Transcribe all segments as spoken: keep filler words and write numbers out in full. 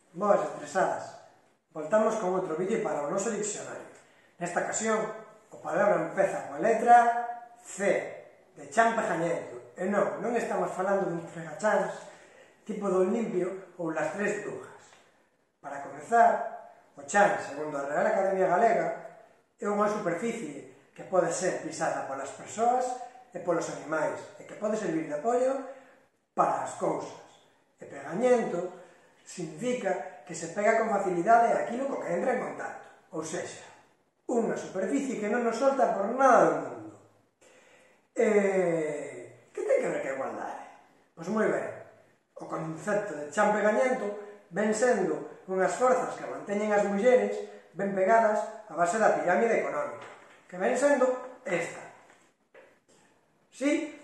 Boas estresadas. Voltamos con outro vídeo para o noso diccionario. Nesta ocasión, o palabra empeza coa letra C, de chan pegañento. E non, non estamos falando dun fregachans tipo do limpio ou las tres brujas. Para comezar, o chan, segundo a Real Academia Galega, é unha superficie que pode ser pisada polas persoas e polos animais e que pode servir de apoio para as cousas. E pegañento significa que se pega con facilidade aquilo co que entra en contacto, ou seja, unha superficie que non nos solta por nada do mundo. E... que ten que ver que igualdade? Pois moi ben, o concepto de chan pegañento ven sendo unhas forzas que manteñen as mulleres ben pegadas á base da pirámide económica, que ven sendo esta. Si,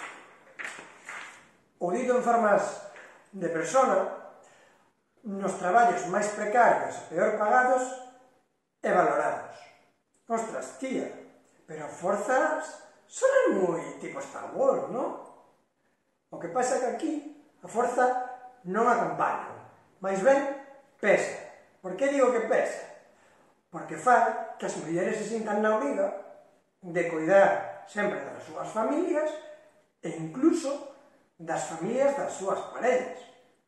o dito en formas de persona, nos traballos máis precarios e peor pagados e valorados. Ostras, tía, pero forzas sonan moi tipo Star Wars, non? O que pasa é que aquí a forza non acompaña, máis ben pesa. Por que digo que pesa? Porque fai que as mulleres se sintan na obriga de cuidar sempre das súas familias e incluso das familias das súas parellas.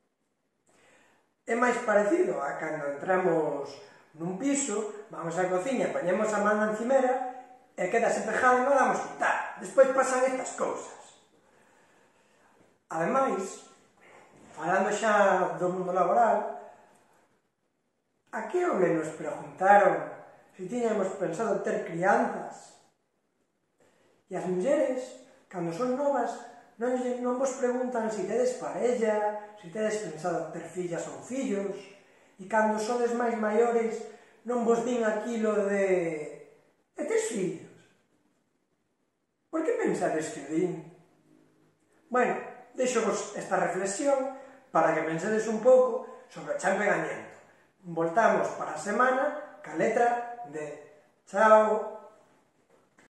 É máis parecido a cando entramos nun piso, vamos á cociña, poñemos a man na encimera e quedase pejado e non damos quitar. Despois pasan estas cousas. Ademais, falando xa do mundo laboral, a que home nos preguntaron se tiñamos pensado ter crianzas? E as mulleres, cando son novas, non, non vos preguntan se tedes parella, se tedes pensado ter fillas ou fillos, e cando sodes máis maiores non vos din aquilo de e tes fillos? Por que pensades que din? Bueno, deixo-vos esta reflexión para que pensedes un pouco sobre o chan pegañento. Voltamos para a semana ca letra D. Chao!